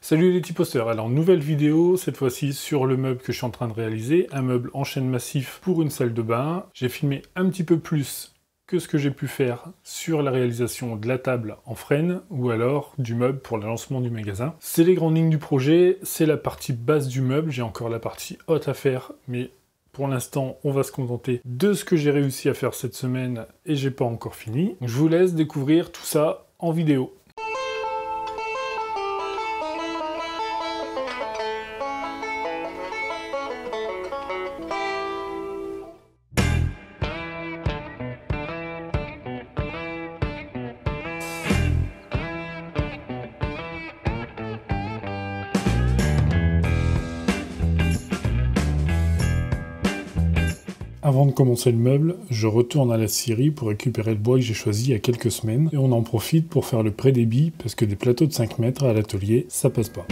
Salut les tiposters, alors nouvelle vidéo, cette fois-ci sur le meuble que je suis en train de réaliser, un meuble en chêne massif pour une salle de bain. J'ai filmé un petit peu plus que ce que j'ai pu faire sur la réalisation de la table en frêne, ou alors du meuble pour le lancement du magasin. C'est les grandes lignes du projet, c'est la partie basse du meuble, j'ai encore la partie haute à faire, mais pour l'instant, on va se contenter de ce que j'ai réussi à faire cette semaine et j'ai pas encore fini. Donc, je vous laisse découvrir tout ça en vidéo. Avant de commencer le meuble, je retourne à la scierie pour récupérer le bois que j'ai choisi il y a quelques semaines, et on en profite pour faire le pré-débit, parce que des plateaux de 5 mètres à l'atelier, ça passe pas.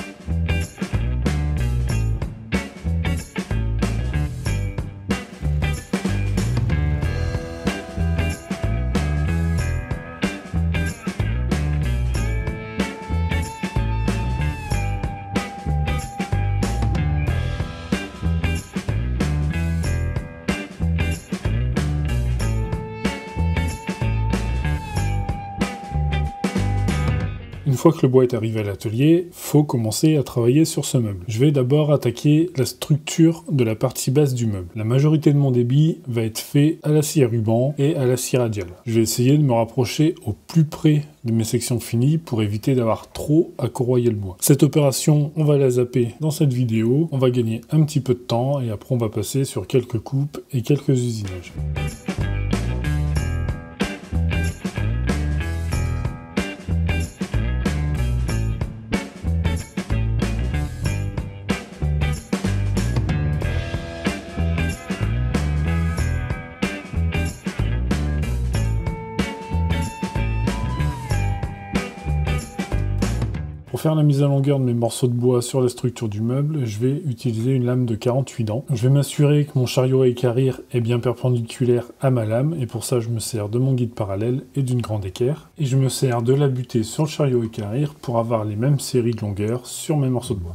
Une fois que le bois est arrivé à l'atelier, faut commencer à travailler sur ce meuble. Je vais d'abord attaquer la structure de la partie basse du meuble. La majorité de mon débit va être fait à la scie à ruban et à la scie radiale. Je vais essayer de me rapprocher au plus près de mes sections finies pour éviter d'avoir trop à corroyer le bois. Cette opération, on va la zapper dans cette vidéo. On va gagner un petit peu de temps et après on va passer sur quelques coupes et quelques usinages. Pour faire la mise à longueur de mes morceaux de bois sur la structure du meuble, je vais utiliser une lame de 48 dents. Je vais m'assurer que mon chariot à équarrir est bien perpendiculaire à ma lame, et pour ça je me sers de mon guide parallèle et d'une grande équerre. Et je me sers de la butée sur le chariot à équarrir pour avoir les mêmes séries de longueur sur mes morceaux de bois.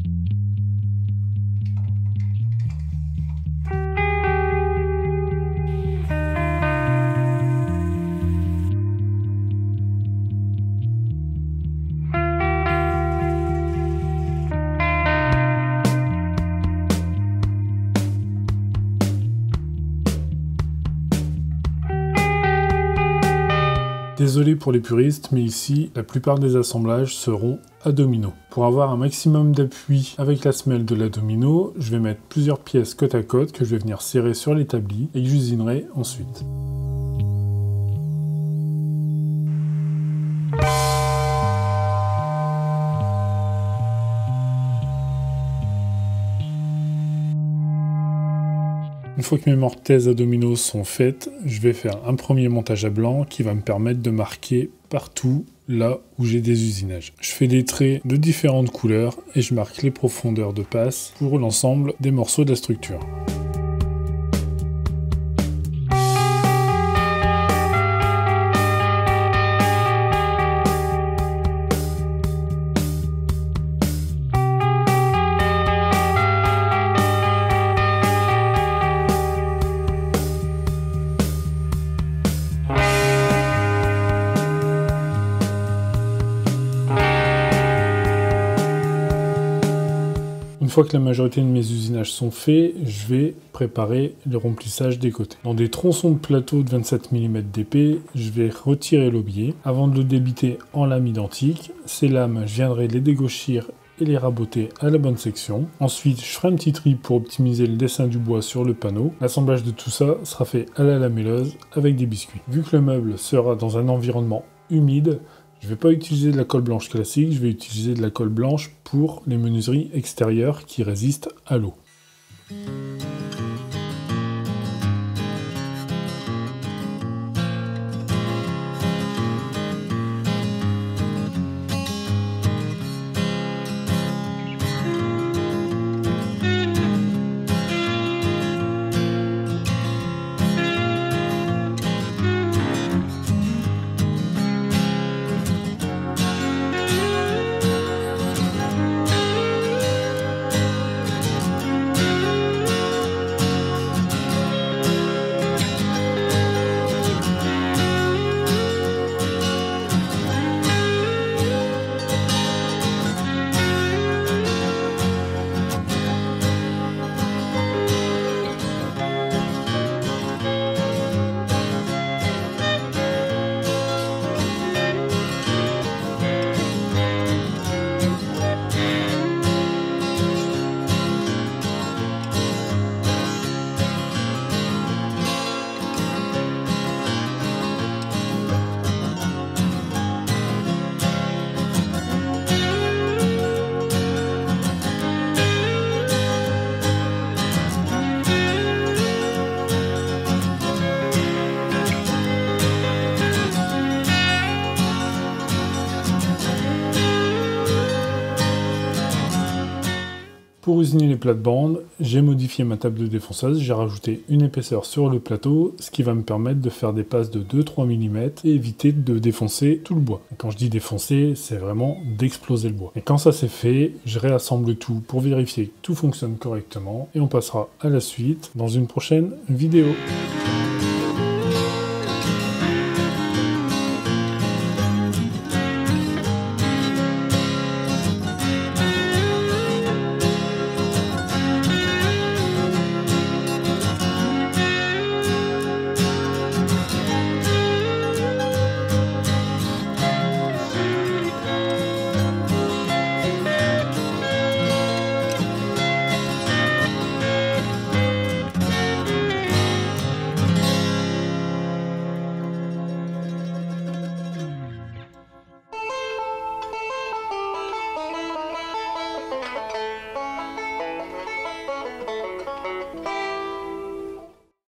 Désolé pour les puristes, mais ici, la plupart des assemblages seront à domino. Pour avoir un maximum d'appui avec la semelle de la domino, je vais mettre plusieurs pièces côte à côte que je vais venir serrer sur l'établi et que j'usinerai ensuite. Une fois que mes mortaises à domino sont faites, je vais faire un premier montage à blanc qui va me permettre de marquer partout là où j'ai des usinages. Je fais des traits de différentes couleurs et je marque les profondeurs de passe pour l'ensemble des morceaux de la structure. Une fois que la majorité de mes usinages sont faits, je vais préparer le remplissage des côtés. Dans des tronçons de plateau de 27 mm d'épée, je vais retirer l'aubier. Avant de le débiter en lames identiques, ces lames, je viendrai les dégauchir et les raboter à la bonne section. Ensuite, je ferai un petit tri pour optimiser le dessin du bois sur le panneau. L'assemblage de tout ça sera fait à la lamelleuse avec des biscuits. Vu que le meuble sera dans un environnement humide, je ne vais pas utiliser de la colle blanche classique, je vais utiliser de la colle blanche pour les menuiseries extérieures qui résistent à l'eau. Pour usiner les plates-bandes, j'ai modifié ma table de défonceuse, j'ai rajouté une épaisseur sur le plateau, ce qui va me permettre de faire des passes de 2-3 mm et éviter de défoncer tout le bois. Et quand je dis défoncer, c'est vraiment d'exploser le bois. Et quand ça c'est fait, je réassemble tout pour vérifier que tout fonctionne correctement et on passera à la suite dans une prochaine vidéo.